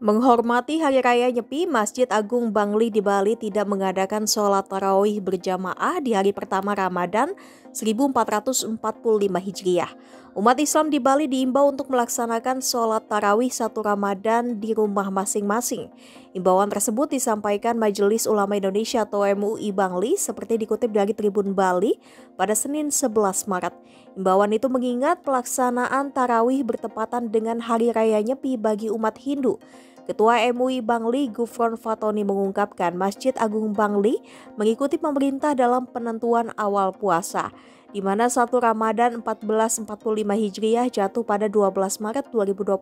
Menghormati Hari Raya Nyepi, Masjid Agung Bangli di Bali tidak mengadakan sholat tarawih berjamaah di hari pertama Ramadan 1445 Hijriah. Umat Islam di Bali diimbau untuk melaksanakan sholat tarawih 1 Ramadan di rumah masing-masing. Imbauan tersebut disampaikan Majelis Ulama Indonesia atau MUI Bangli seperti dikutip dari Tribun Bali pada Senin 11 Maret. Imbauan itu mengingat pelaksanaan tarawih bertepatan dengan Hari Raya Nyepi bagi umat Hindu. Ketua MUI Bangli Gufron Fatoni mengungkapkan Masjid Agung Bangli mengikuti pemerintah dalam penentuan awal puasa, di mana 1 Ramadan 1445 Hijriah jatuh pada 12 Maret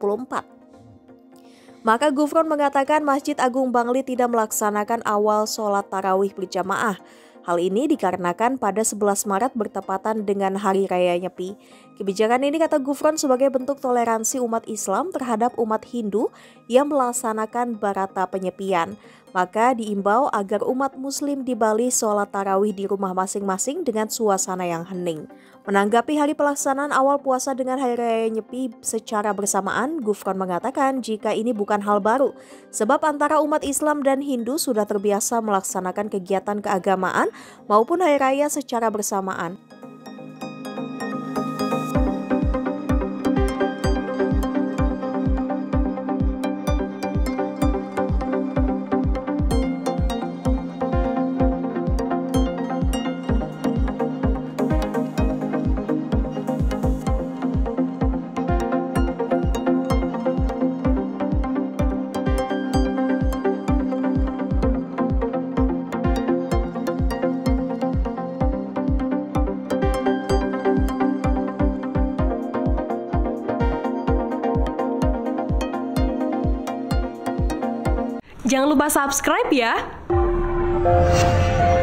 2024. Maka Gufron mengatakan Masjid Agung Bangli tidak melaksanakan awal sholat tarawih berjamaah. Hal ini dikarenakan pada 11 Maret bertepatan dengan Hari Raya Nyepi. Kebijakan ini kata Gufron sebagai bentuk toleransi umat Islam terhadap umat Hindu yang melaksanakan barata penyepian. Maka diimbau agar umat Muslim di Bali sholat tarawih di rumah masing-masing dengan suasana yang hening. Menanggapi hari pelaksanaan awal puasa dengan Hari Raya Nyepi secara bersamaan, Gufron mengatakan jika ini bukan hal baru, sebab antara umat Islam dan Hindu sudah terbiasa melaksanakan kegiatan keagamaan maupun hari raya secara bersamaan. Jangan lupa subscribe ya.